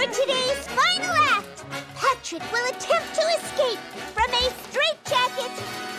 For today's final act, Patrick will attempt to escape from a straitjacket